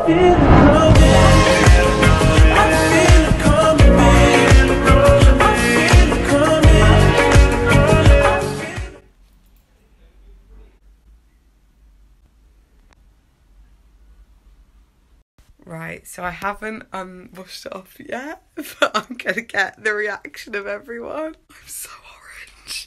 Right, so I haven't washed it off yet, but I'm gonna get the reaction of everyone. I'm so orange.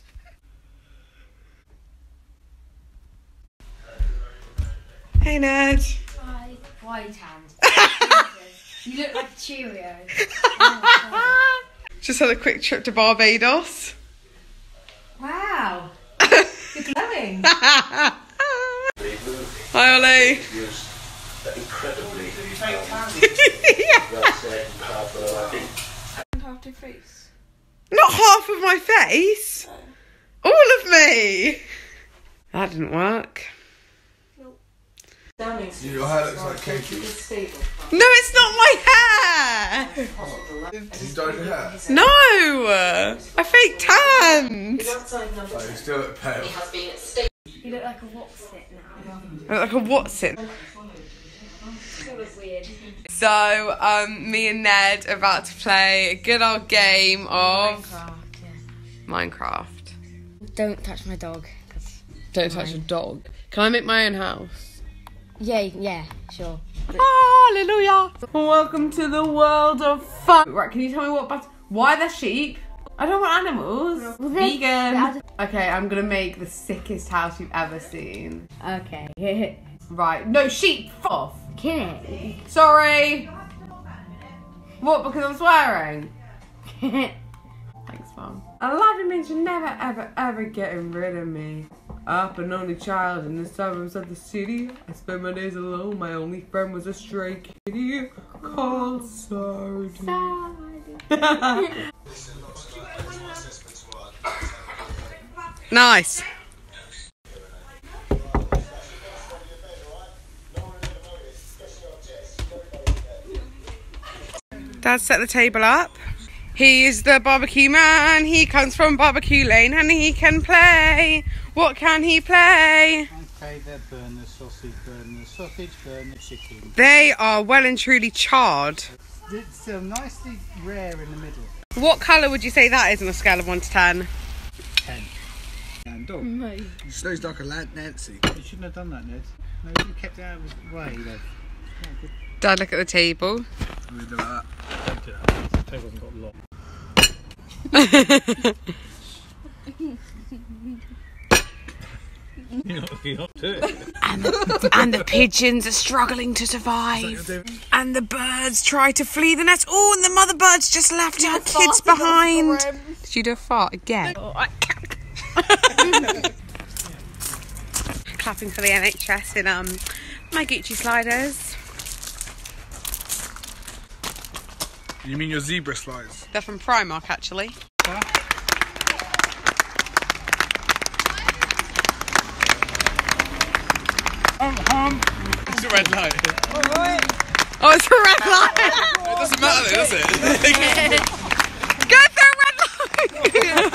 Hey Ned. Hi. White hand. You look like a Cheerio. Oh, just had a quick trip to Barbados. wow. You're glowing. Hi Ollie. Incredibly Half your face. Not half of my face. All of me. That didn't work. Your hair looks like Katie. No, it's not my hair. Have you dyed your hair? No, I fake tanned. Oh, you still look pale. You look like a what's it now. I look like a what's it. That was weird. So, me and Ned are about to play a good old game of Minecraft. Don't touch my dog. Don't touch a dog. Can I make my own house? Yeah, sure. Hallelujah! Welcome to the world of fun. Right, can you tell me why they're sheep? I don't want animals. Well, Vegan. Okay, I'm gonna make the sickest house you've ever seen. Okay. Right, no, sheep, f off. Kill it. Sorry. What, because I'm swearing? Thanks, Mum. Aladdin means you're never, ever, ever getting rid of me. Up an only child in the suburbs of the city. I spent my days alone. My only friend was a stray kitty called Sardine. Nice. Dad set the table up. He is the barbecue man. He comes from barbecue lane and he can play. What can he play? Okay, they're burner, sausage, burner, chicken. They are well and truly charred. It's nicely rare in the middle. What colour would you say that is on a scale of 1 to 10? 10. And dog. No. Snows like a Nancy. You shouldn't have done that, Ned. No, you kept it out of the way, though. Dad, look at the table. I'm gonna do that. Don't do that. The table hasn't got long. You're not do it. And the pigeons are struggling to survive. And the birds try to flee the nest. Oh, and the mother birds just left our kids behind. Did you do a fart again? Clapping for the NHS in my Gucci sliders. You mean your zebra slides? They're from Primark, actually. It's a red light. Oh, it's a red light. It doesn't matter though, does it? Go through red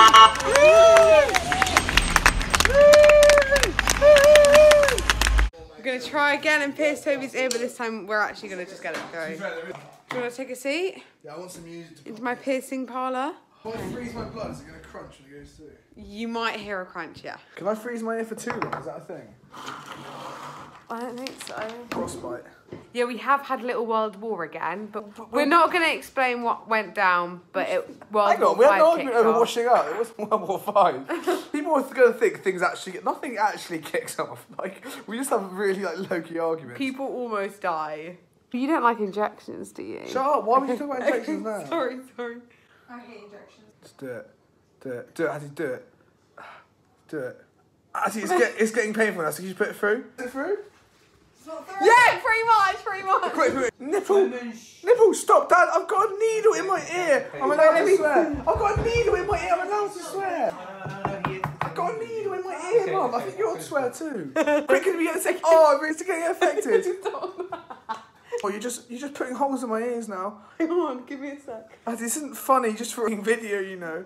light. We're going to try again and pierce Toby's ear, but this time we're actually going to just get it through. Do you want to take a seat? Yeah, I want some music to Into my piercing parlour? If I freeze my blood, is it going to crunch when it goes through? You might hear a crunch, yeah. Can I freeze my ear for too long? Is that a thing? I don't think so. Frostbite. Yeah, we have had Little World War again, but we're not going to explain what went down, but Hang on, we had an argument over washing up. It was World War 5. People are going to think things actually... Nothing actually kicks off. Like, we just have a really, low-key arguments. People almost die. You don't like injections, do you? Shut up. Why would you talk about injections now? Sorry. I hate injections. Just do it. Do it, Hattie, do it. Do it. Hattie, it's getting painful now, so can you put it through? Is it through? It's not through. Yeah, pretty much. Quick. Nipple, stop, Dad. I've got a needle in my ear. I'm allowed to swear. I've got a needle in my ear. I'm allowed to swear. I've got a needle in my ear, Mum. I think you ought to swear too. Quick, can we get a second? Oh, it's getting affected. Oh, you're just putting holes in my ears now. Hang on, give me a sec. This isn't funny, just for a video, you know.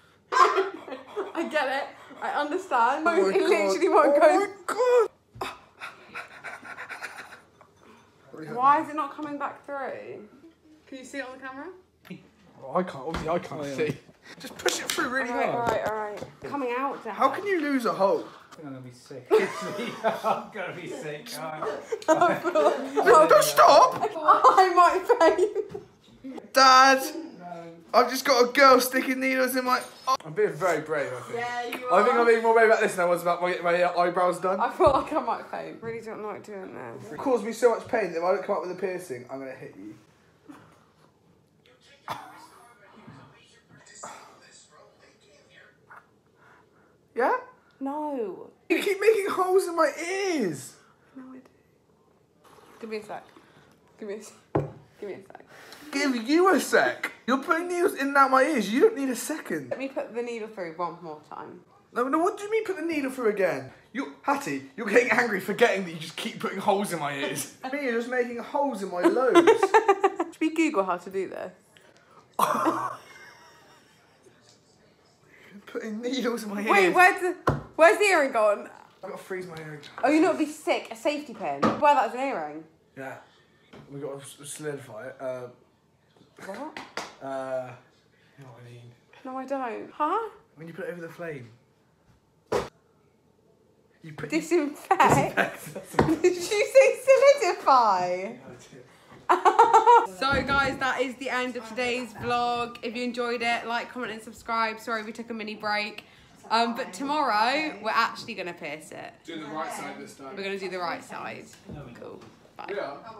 I get it. I understand. Oh it literally won't go. Oh my God. Why is it not coming back through? Can you see it on the camera? Oh, I can't. Obviously, I can't see. Just push it through really hard. Alright. Coming out, Dad. How can you lose a hole? I think I'm gonna be sick. I'm gonna be sick. No, don't stop! I might faint. Dad! I've just got a girl sticking needles in my... I'm being very brave, I think. Yeah, you are. I think I'm being more brave about this than I was about getting my eyebrows done. I feel like I might faint. Really don't like doing this. It caused me so much pain that if I don't come up with a piercing, I'm going to hit you. Yeah? No. You keep making holes in my ears. No, I do. Give me a sec. Give me a sec. Give me a sec. Give you a sec. You're putting needles in and out my ears. You don't need a second. Let me put the needle through one more time. No, what do you mean put the needle through again? Hattie, you're getting angry forgetting that you just keep putting holes in my ears. Me, you're just making holes in my lobes. Should we Google how to do this? Putting needles in my ears. Wait, where's the earring gone? I've got to freeze my earring. Oh, you know it'd be sick, a safety pin. Wear that as an earring. Yeah. We've got to solidify it. What? You know what I mean. No, I don't. Huh? When you put it over the flame. You put Disinfect? Did you say solidify? So guys, that is the end of today's vlog. If you enjoyed it, like, comment and subscribe. Sorry we took a mini break. But tomorrow, we're actually going to pierce it. Do the right side this time. We're going to do the right side. Cool. Bye. Yeah.